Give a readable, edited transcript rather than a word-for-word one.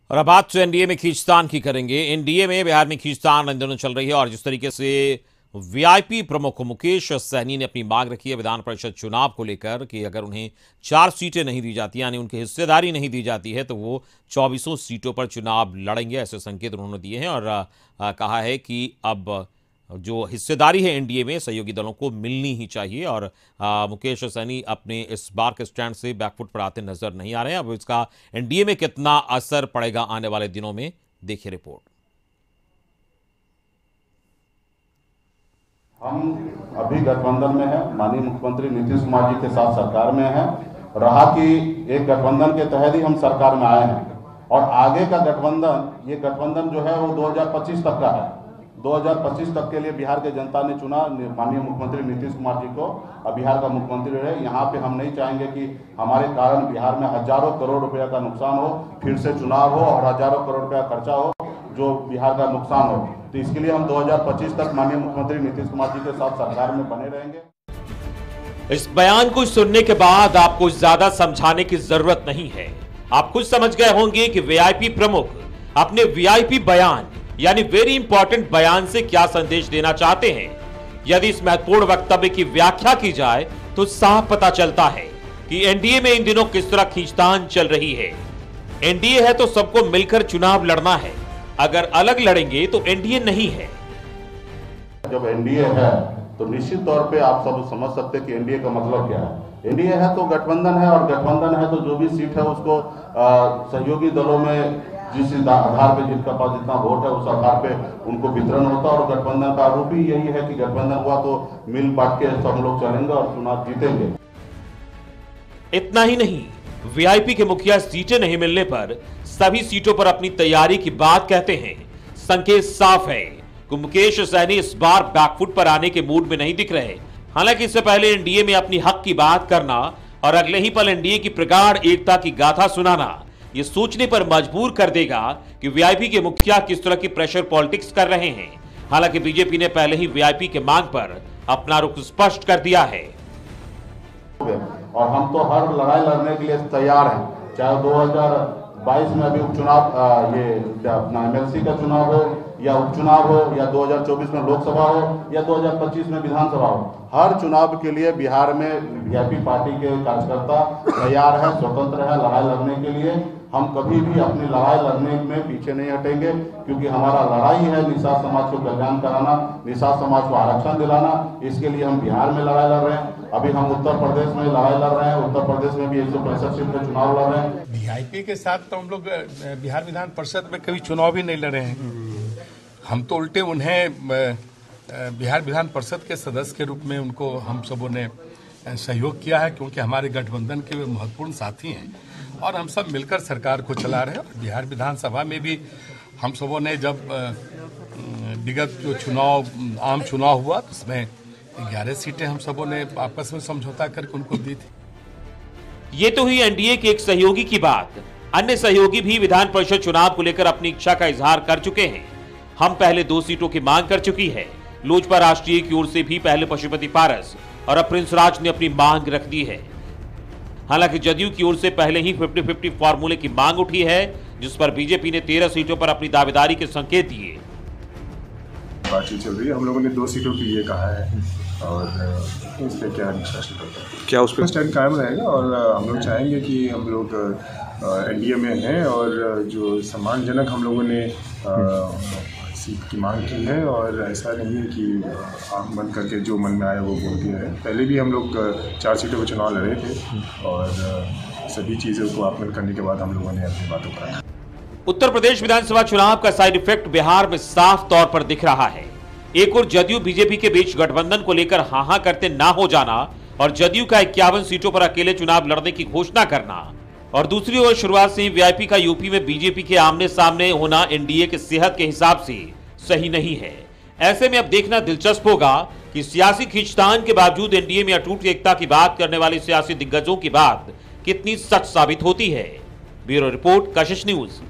और अब बात तो एनडीए में खींचतान की करेंगे। एनडीए में बिहार में खींचतान इन दिनों चल रही है और जिस तरीके से वीआईपी प्रमुख मुकेश सहनी ने अपनी मांग रखी है विधान परिषद चुनाव को लेकर कि अगर उन्हें 4 सीटें नहीं दी जाती यानी उनकी हिस्सेदारी नहीं दी जाती है तो वो 24 सीटों पर चुनाव लड़ेंगे, ऐसे संकेत उन्होंने दिए हैं। और कहा है कि अब जो हिस्सेदारी है एनडीए में सहयोगी दलों को मिलनी ही चाहिए। और मुकेश सहनी अपने इस बार के स्टैंड से बैकफुट पर आते नजर नहीं आ रहे हैं। अब इसका एनडीए में कितना असर पड़ेगा आने वाले दिनों में, देखिए रिपोर्ट। हम अभी गठबंधन में हैं, माननीय मुख्यमंत्री नीतीश कुमार जी के साथ सरकार में हैं। रहा कि एक गठबंधन के तहत ही हम सरकार में आए हैं और आगे का गठबंधन, ये गठबंधन जो है वो 2025 तक का है। 2025 तक के लिए बिहार के जनता ने चुना माननीय मुख्यमंत्री नीतीश कुमार जी को और बिहार का मुख्यमंत्री रहे। यहाँ पे हम नहीं चाहेंगे कि हमारे कारण बिहार में हजारों करोड़ रुपया का नुकसान हो, फिर से चुनाव हो और हजारों करोड़ रुपया खर्चा हो जो बिहार का नुकसान हो। तो इसके लिए हम 2025 तक माननीय मुख्यमंत्री नीतीश कुमार जी के साथ सरकार में बने रहेंगे। इस बयान को सुनने के बाद आपको ज्यादा समझाने की जरूरत नहीं है। आप खुद समझ गए होंगे कि वीआईपी प्रमुख अपने वीआईपी बयान यानी वेरी इंपॉर्टेंट बयान से क्या संदेश देना चाहते हैं। यदि इस महत्वपूर्ण वक्तव्य की व्याख्या की जाए तो साफ पता चलता है कि एनडीए में इन दिनों किस तरह खींचतान चल रही है। एनडीए है तो सबको मिलकर चुनाव लड़ना है, अगर अलग लड़ेंगे तो एनडीए नहीं है। जब एनडीए है तो निश्चित तौर पे आप सब समझ सकते हैं कि एनडीए का मतलब क्या है। एनडीए है तो गठबंधन है और गठबंधन है तो जो भी सीट है उसको सहयोगी दलों में जिस आधार पे जिनका पास जितना वोट है उस आधार पे उनको वितरण होता है। और गठबंधन का आरोप ही यही है कि गठबंधन हुआ तो मिल बांट के सब लोग चलेंगे और चुनाव जीतेंगे। इतना ही नहीं, वीआईपी के मुखिया सीटें नहीं मिलने पर सभी सीटों पर अपनी तैयारी की बात कहते हैं। संकेत साफ है कि मुकेश सहनी इस बार बैकफुट पर आने के मूड में नहीं दिख रहे। हालांकि इससे पहले एनडीए में अपनी हक की बात करना और अगले ही पल एनडीए की प्रगाढ़ एकता की गाथा सुनाना ये सोचने पर मजबूर कर देगा कि वीआईपी के मुखिया किस तरह की प्रेशर पॉलिटिक्स कर रहे हैं। हालांकि बीजेपी ने पहले ही वीआईपी के मांग पर अपना रुख स्पष्ट कर दिया है और हम तो हर लड़ाई लड़ने के लिए तैयार हैं, चाहे 2022 में अभी उपचुनाव ये अपना एमएलसी का चुनाव हो या उपचुनाव हो या 2024 में लोकसभा हो या 2025 में विधानसभा हो। हर चुनाव के लिए बिहार में वीआईपी पार्टी के कार्यकर्ता तैयार है, स्वतंत्र है लड़ाई लड़ने के लिए। हम कभी भी अपनी लड़ाई लड़ने में पीछे नहीं हटेंगे क्योंकि हमारा लड़ाई है निषाद समाज को कल्याण कराना, निषाद समाज को आरक्षण दिलाना। इसके लिए हम बिहार में लड़ाई लड़ रहे हैं। अभी हम उत्तर प्रदेश में लड़ाई लड़ रहे हैं, उत्तर प्रदेश में भी 165 सीट पे चुनाव लड़ रहे हैं। वीआईपी के साथ तो हम लोग बिहार विधान परिषद में कभी चुनाव ही नहीं लड़े हैं। हम तो उल्टे उन्हें बिहार विधान परिषद के सदस्य के रूप में उनको हम सबों ने सहयोग किया है क्योंकि हमारे गठबंधन के महत्वपूर्ण साथी हैं और हम सब मिलकर सरकार को चला रहे हैं। और बिहार विधानसभा में भी हम सबों ने जब विगत जो चुनाव आम चुनाव हुआ तो उसमें 11 सीटें हम सबों ने आपस में समझौता करके उनको दी थी। ये तो हुई एनडीए के एक सहयोगी की बात। अन्य सहयोगी भी विधान परिषद चुनाव को लेकर अपनी इच्छा का इजहार कर चुके हैं। हम पहले 2 सीटों की मांग कर चुकी है। लोजपा राष्ट्रीय की ओर से भी पहले पशुपति पारस और अब प्रिंस राज ने अपनी मांग रख दी है। हालांकि जदयू की ओर से पहले ही 50-50 फॉर्मूले की मांग उठी है जिस पर बीजेपी ने 13 सीटों पर अपनी दावेदारी के संकेत दिए। बातचीत चल रही है, हम लोगों ने 2 सीटों के लिए कहा है और इस पे क्या क्या उस पर स्टैंड कायम रहेगा। और हम लोग चाहेंगे कि हम लोग एनडीए में हैं और जो सम्मानजनक हम लोगों ने सीट की मांग की है और ऐसा नहीं है कि आंख बंद करके जो मन में आया वो बोल दिया है। पहले भी हम लोग 4 सीटों पर चुनाव लड़े थे और सभी चीज़ों को आकलन करने के बाद हम लोगों ने अपनी बातों पर रखा। उत्तर प्रदेश विधानसभा चुनाव का साइड इफेक्ट बिहार में साफ तौर पर दिख रहा है। एक और जदयू बीजेपी के बीच गठबंधन को लेकर हां करते ना हो जाना और जदयू का 51 सीटों पर अकेले चुनाव लड़ने की घोषणा करना और दूसरी ओर शुरुआत से ही वीआईपी का यूपी में बीजेपी के आमने सामने होना एनडीए के सेहत के हिसाब से सही नहीं है। ऐसे में अब देखना दिलचस्प होगा कि सियासी खींचतान के बावजूद एनडीए में अटूट एकता की बात करने वाले सियासी दिग्गजों की बात कितनी सच साबित होती है। Bureau report, Kashish news.